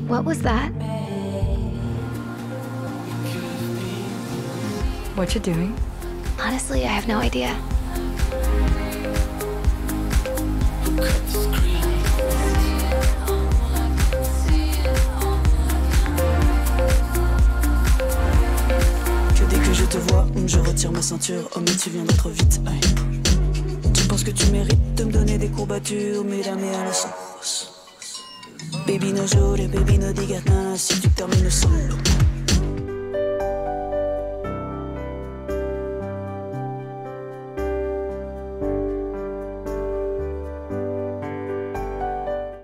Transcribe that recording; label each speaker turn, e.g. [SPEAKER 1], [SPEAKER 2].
[SPEAKER 1] What was that?
[SPEAKER 2] What you doing?
[SPEAKER 1] Honestly, I have no idea.
[SPEAKER 3] Que dès que je te vois, je retire ma ceinture. Oh mais tu viens trop vite, aïe. Tu penses que tu mérites de me donner des courbatures, mais la à la sauce. Baby no jure, baby no digas nada, si tu termines solo.